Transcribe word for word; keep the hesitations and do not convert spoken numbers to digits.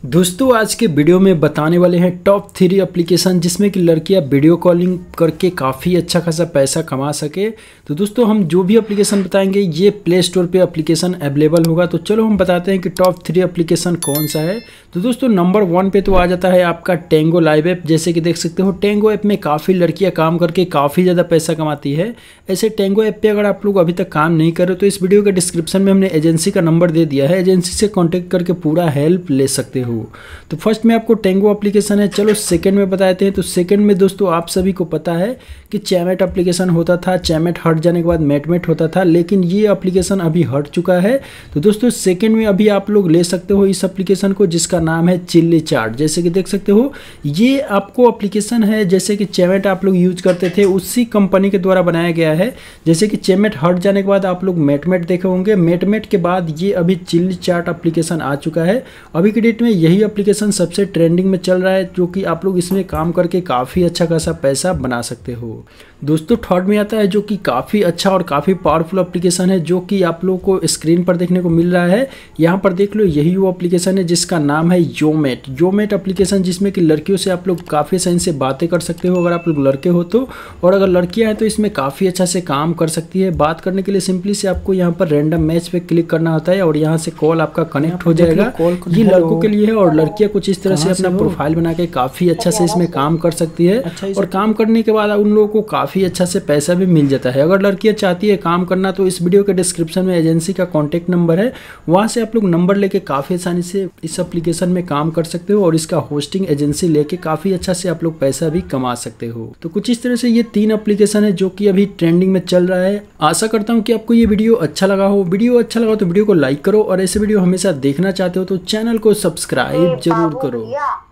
दोस्तों आज के वीडियो में बताने वाले हैं टॉप थ्री एप्लीकेशन जिसमें कि लड़कियां वीडियो कॉलिंग करके काफ़ी अच्छा खासा पैसा कमा सके। तो दोस्तों हम जो भी एप्लीकेशन बताएंगे ये प्ले स्टोर पे एप्लीकेशन अवेलेबल होगा। तो चलो हम बताते हैं कि टॉप थ्री एप्लीकेशन कौन सा है। तो दोस्तों नंबर वन पे तो आ जाता है आपका टेंगो लाइव ऐप। जैसे कि देख सकते हो टेंगो ऐप में काफ़ी लड़कियाँ काम करके काफ़ी ज़्यादा पैसा कमाती है। ऐसे टेंगो ऐप पर अगर आप लोग अभी तक काम नहीं कर रहे तो इस वीडियो के डिस्क्रिप्शन में हमने एजेंसी का नंबर दे दिया है, एजेंसी से कॉन्टेक्ट करके पूरा हेल्प ले सकते हो। तो फर्स्ट में आपको टेंगो एप्लीकेशन है। चलो सेकंड में बताते हैं। तो सेकंड में दोस्तों आप सभी को पता है कि चैमेट एप्लीकेशन होता था, चैमेट हट जाने के बाद मेटमेट होता था, लेकिन ये एप्लीकेशन अभी हट चुका है। तो दोस्तों सेकंड में अभी आप लोग ले सकते हो इस एप्लीकेशन को जिसका नाम है चिल्ली चार्ट। जैसे कि देख सकते हो ये आपको एप्लीकेशन है जैसे कि चैमेट आप लोग यूज करते थे उसी कंपनी के द्वारा बनाया गया है। जैसे कि चैमेट हट जाने के बाद आप लोग मेटमेट देखे होंगे, मेटमेट के बाद ये अभी चिल्ली चार्ट एप्लीकेशन आ चुका है। अभी के डेट में यही एप्लीकेशन सबसे ट्रेंडिंग में चल रहा है जो कि आप लोग इसमें काम करके काफ़ी अच्छा खासा पैसा बना सकते हो। दोस्तों थर्ड में आता है जो कि काफ़ी अच्छा और काफ़ी पावरफुल एप्लीकेशन है जो कि आप लोगों को स्क्रीन पर देखने को मिल रहा है। यहाँ पर देख लो यही वो एप्लीकेशन है जिसका नाम है योमेट। योमेट एप्लीकेशन जिसमें कि लड़कियों से आप लोग काफ़ी आसानी से बातें कर सकते हो अगर आप लोग लड़के हो तो, और अगर लड़कियाँ हैं तो इसमें काफ़ी अच्छा से काम कर सकती है। बात करने के लिए सिंपली से आपको यहाँ पर रैंडम मैच पे क्लिक करना होता है और यहाँ से कॉल आपका कनेक्ट हो जाएगा। ये लड़कों के लिए है और लड़कियाँ कुछ इस तरह से अपना प्रोफाइल बना के काफ़ी अच्छा से इसमें काम कर सकती है और काम करने के बाद उन लोगों को काफ़ी अच्छा से पैसा भी मिल जाता है। अगर लड़कियाँ चाहती है काम करना तो इस वीडियो के डिस्क्रिप्शन में एजेंसी का कॉन्टैक्ट नंबर है, वहाँ से आप लोग नंबर लेके काफ़ी आसानी से इस एप्लीकेशन में काम कर सकते हो और इसका होस्टिंग एजेंसी लेके काफ़ी अच्छा से आप लोग पैसा भी कमा सकते हो। तो कुछ इस तरह से ये तीन एप्लीकेशन है जो कि अभी ट्रेंडिंग में चल रहा है। आशा करता हूँ कि आपको ये वीडियो अच्छा लगा हो। वीडियो अच्छा लगा तो वीडियो को लाइक करो और ऐसे वीडियो हमेशा देखना चाहते हो तो चैनल को सब्सक्राइब जरूर करो।